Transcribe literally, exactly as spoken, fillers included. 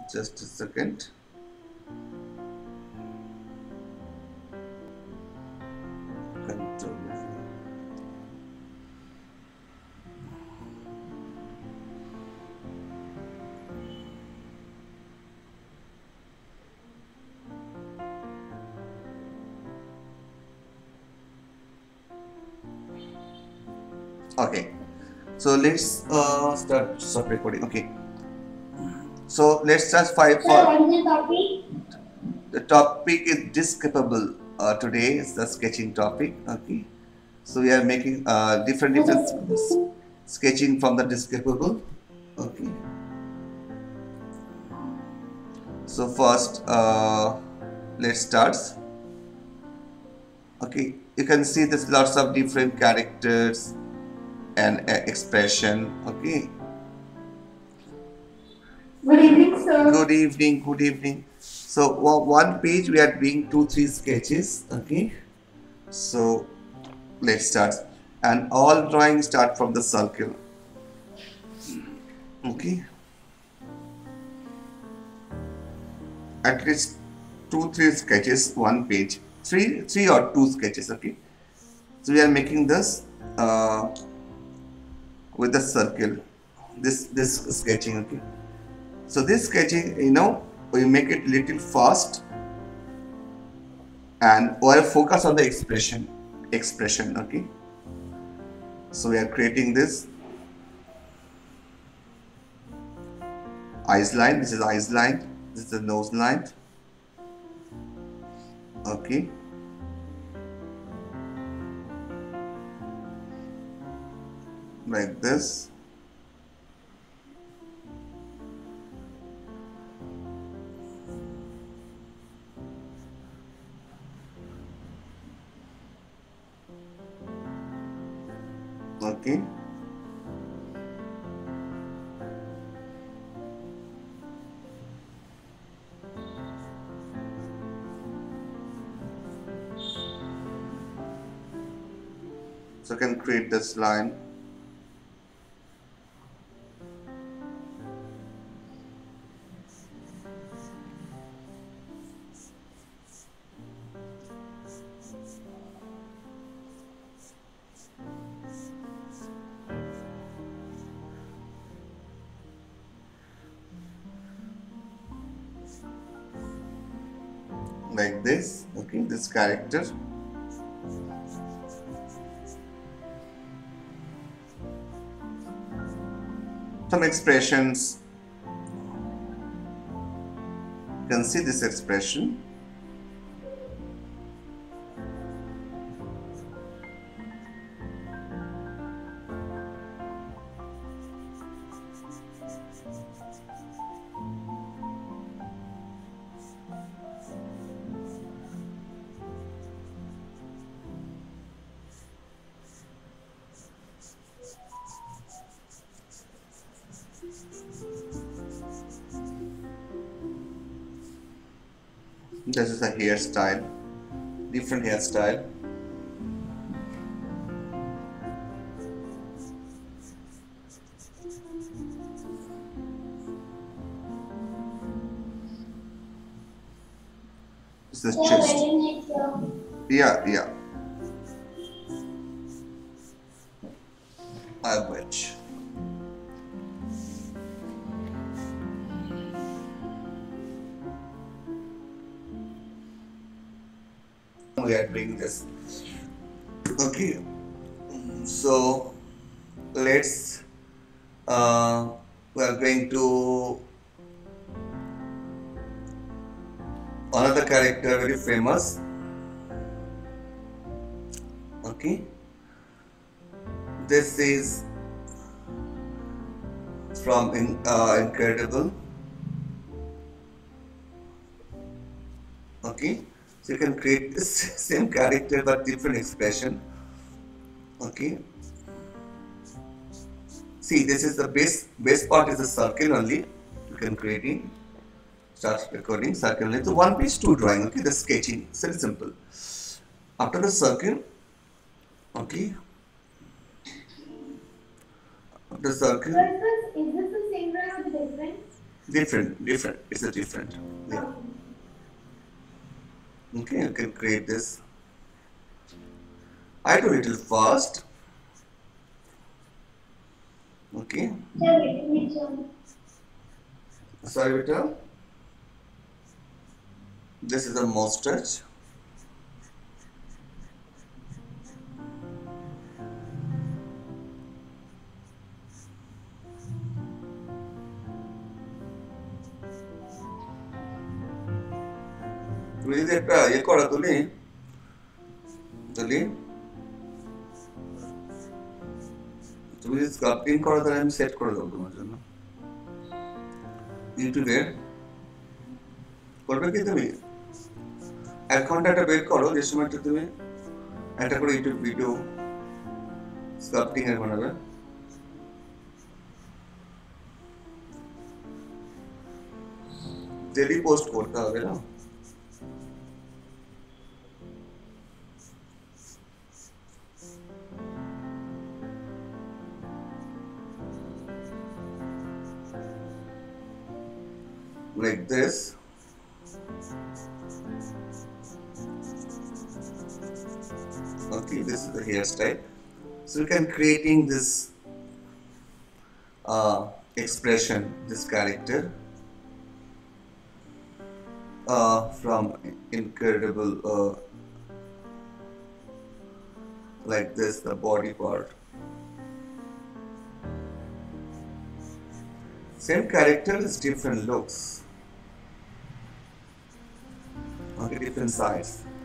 Just a second. Control. Okay, so let's uh, start start recording. Okay, so let's start five Sir, for what is the topic? the topic is discapable. Uh, today is the sketching topic. Okay, so we are making uh, different different s- sketching from the discapable. Okay, so first uh, let's start. Okay, you can see there's lots of different characters and uh, expression. Okay, Good evening, good sir. evening, good evening. So o- one page we are doing two three sketches. Okay, so let's start. And all drawings start from the circle. Okay, at least two three sketches, one page, three three or two sketches. Okay, so we are making this uh, with the circle. This this sketching. Okay, so this sketching, you know, we make it little fast and or focus on the expression expression. Okay, so we are creating this eyes line. This is eyes line. This is the nose line. Okay, like this. Okay, so I can create this line like this. Okay, this character. Some expressions. You can see this expression. This is a hairstyle, different hairstyle. This is the Sir, chest. very nice, sir. Yeah, yeah. I wish. We are doing this. Okay, so let's. Uh, we are going to another character very famous. Okay, this is from in, uh, Incredible. Okay, so you can create this same character but different expression. Okay, see, this is the base base part is the circle only. You can create it. Start recording circle only. So one page two drawing. Okay, the sketching. It's very simple. After the circle, okay, after the circle, Sir, sir, is this the same drawing or different? Different, different. It's a different. Yeah. Okay, you can create this. I do a little fast. Okay. Sir, which one? Sorry, Vita. This is a mouse touch. তুমি যদি একটা ইয়ে করো তুলি তুলি তুমি যদি sculpting করো তাহলে আমি সেট করে দেবো তোমার জন্য ইউটিউবে করবে কি তুমি এক ঘন্টা একটা বের করো যে সময়টা তুমি একটা করে ইউটিউব ভিডিও স্কাল্পটিং এর বানাবে ডেলি পোস্ট করতে হবে না like this. Okay, this is the hairstyle. So you can creating this uh, expression, this character uh, from incredible uh, like this, the body part. Same character is different looks. Okay, different sides.